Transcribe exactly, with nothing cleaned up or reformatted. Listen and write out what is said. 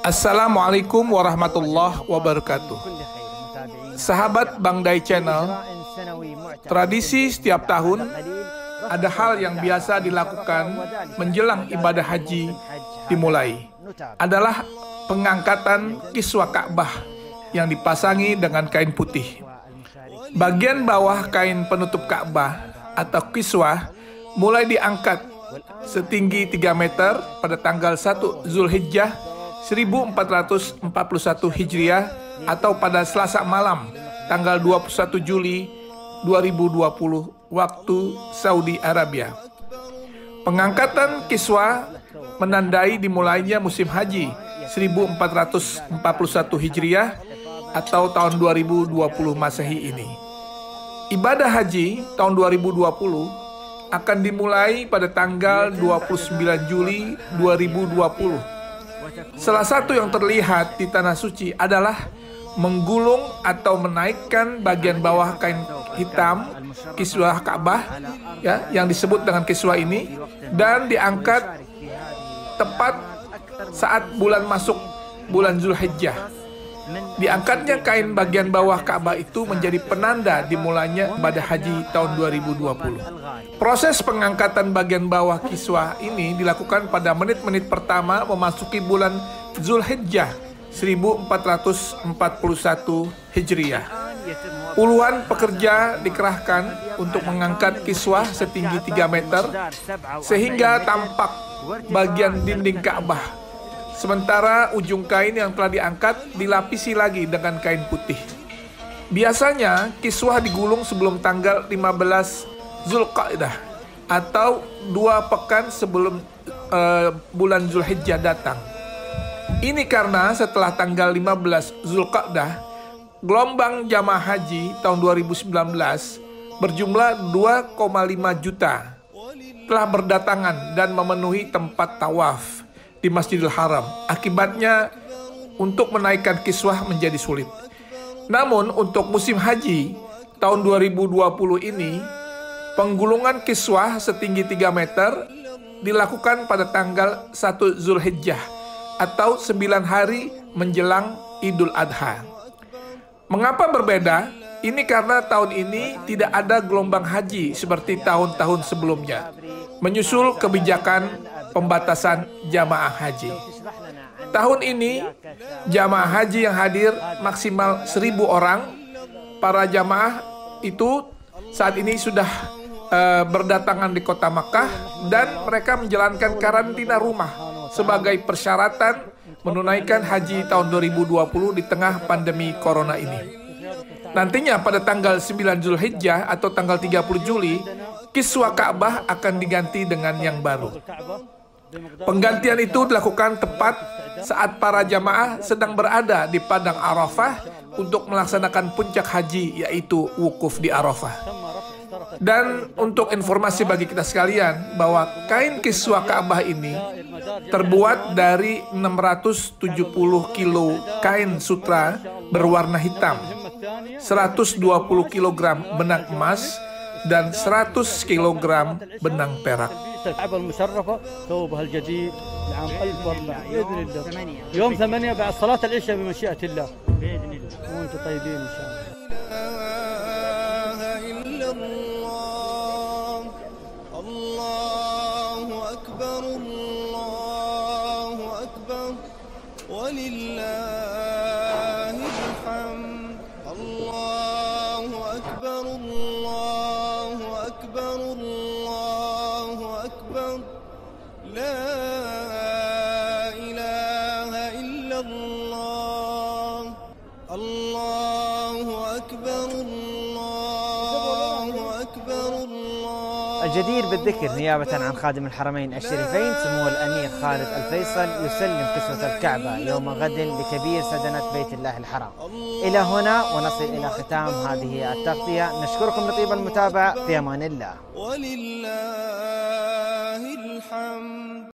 Assalamualaikum warahmatullahi wabarakatuh. Sahabat Bang Dai Channel, tradisi setiap tahun ada hal yang biasa dilakukan menjelang ibadah haji dimulai, adalah pengangkatan kiswah Ka'bah yang dipasangi dengan kain putih. Bagian bawah kain penutup Ka'bah atau kiswah mulai diangkat setinggi tiga meter pada tanggal satu Zulhijjah seribu empat ratus empat puluh satu Hijriah atau pada Selasa malam tanggal dua puluh satu Juli dua ribu dua puluh waktu Saudi Arabia. Pengangkatan kiswah menandai dimulainya musim haji seribu empat ratus empat puluh satu Hijriah atau tahun dua ribu dua puluh Masehi ini. Ibadah haji tahun dua ribu dua puluh akan dimulai pada tanggal dua puluh sembilan Juli dua ribu dua puluh. Salah satu yang terlihat di Tanah Suci adalah menggulung atau menaikkan bagian bawah kain hitam kiswah Ka'bah, ya, yang disebut dengan kiswah ini, dan diangkat tepat saat bulan masuk bulan Zulhijjah. Diangkatnya kain bagian bawah Ka'bah itu menjadi penanda dimulainya ibadah haji tahun dua ribu dua puluh. Proses pengangkatan bagian bawah kiswah ini dilakukan pada menit-menit pertama memasuki bulan Zulhijjah seribu empat ratus empat puluh satu Hijriah. Puluhan pekerja dikerahkan untuk mengangkat kiswah setinggi tiga meter sehingga tampak bagian dinding Ka'bah. Sementara ujung kain yang telah diangkat dilapisi lagi dengan kain putih. Biasanya kiswah digulung sebelum tanggal lima belas Zulqa'dah atau dua pekan sebelum uh, bulan Zulhijjah datang. Ini karena setelah tanggal lima belas Zulqa'dah, gelombang jamaah haji tahun dua ribu sembilan belas berjumlah dua koma lima juta telah berdatangan dan memenuhi tempat tawaf di Masjidil Haram. Akibatnya untuk menaikkan kiswah menjadi sulit. Namun untuk musim haji tahun dua ribu dua puluh ini, penggulungan kiswah setinggi tiga meter dilakukan pada tanggal satu Zulhijjah atau sembilan hari menjelang Idul Adha. Mengapa berbeda? Ini karena tahun ini tidak ada gelombang haji seperti tahun-tahun sebelumnya, menyusul kebijakan pembatasan jamaah haji. Tahun ini jamaah haji yang hadir maksimal seribu orang. Para jamaah itu saat ini sudah uh, berdatangan di kota Makkah dan mereka menjalankan karantina rumah sebagai persyaratan menunaikan haji tahun dua ribu dua puluh di tengah pandemi corona ini. Nantinya pada tanggal sembilan Zulhijjah atau tanggal tiga puluh Juli, kiswah Ka'bah akan diganti dengan yang baru. Penggantian itu dilakukan tepat saat para jamaah sedang berada di Padang Arafah untuk melaksanakan puncak haji, yaitu wukuf di Arafah. Dan untuk informasi bagi kita sekalian bahwa kain kiswah Ka'bah ini terbuat dari enam ratus tujuh puluh kilo kain sutra berwarna hitam, seratus dua puluh kilogram benang emas, dan seratus kilogram benang perak. الكعبة المشرفة ثوبها الجديد لعام ألف وأربعمائة بإذن الله يوم ثمانية بعد صلاة العشاء بمشيئة الله بإذن الله وأنتم طيبين إن شاء الله. إلا الله الله أكبر الله أكبر ولله الحمد الله أكبر الله أكبر الله أكبر لا إله إلا الله الله أكبر الله أكبر الله. الجدير بالذكر نيابة عن خادم الحرمين الشريفين سمو الأمير خالد الفيصل يسلم كسوة الكعبة يوم غد لكبير سدنة بيت الله الحرام. إلى هنا ونصل إلى ختام هذه التغطية. نشكركم لطيب المتابعة. في أمان الله. ولله الحمد.